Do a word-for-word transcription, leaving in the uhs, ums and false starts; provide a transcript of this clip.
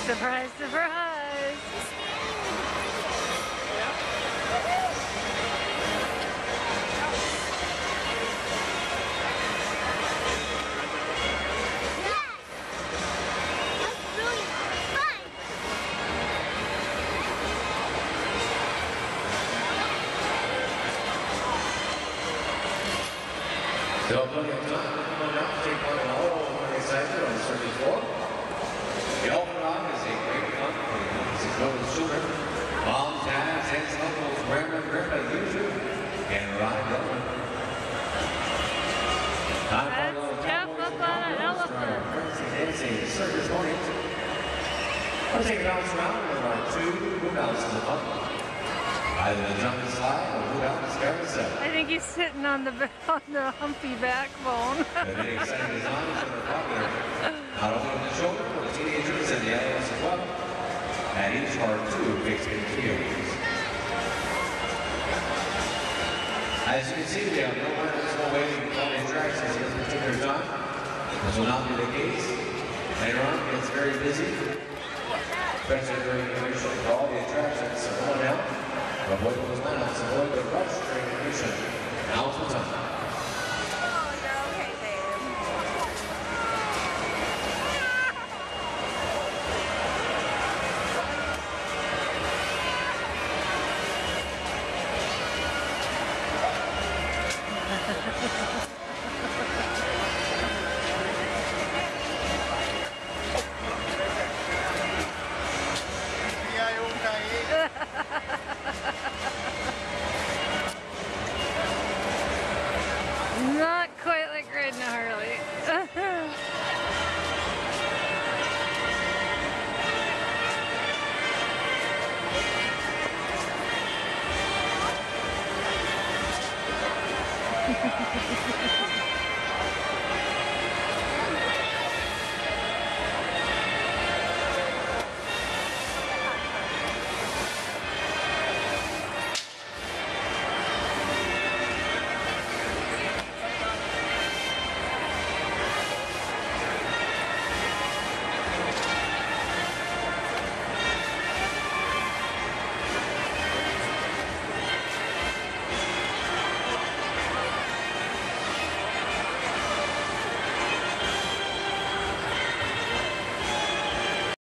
Surprise, surprise! Still plenty of time to come on out and take part in all of the excitement on the circuit floor. The Elephant Ride is a great fun for the children's children. Moms, dads, aunts, uncles, grandma, grandpa, you too, and ride on. Time for a little Jeff up on an elephant. It's a circus morning. We'll take a bounce around with our two move bounces of fun. Either the jump and slide or move out and carousel. I think he's sitting on the on the humpy backbone. The many exciting designs that are popular, not only with the children, but the teenagers and the adults as well. And each are two big videos. As you can see, we have no limits, no way to become attractions at this particular time. This will not be the case. Later on, it gets very busy, especially during the commission for all the attractions. So come on down. Avoid those lineups, avoid the rush during the mission. Now's the time.